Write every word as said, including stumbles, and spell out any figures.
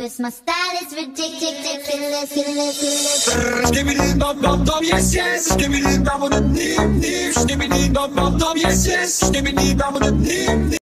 Cause my style is ridiculous, ridiculous. Skibbity dum dum dum, yes yes. Skibbity dum dum dim dim. Skibbity dum dum dum, yes yes. Skibbity dum dum dim dim.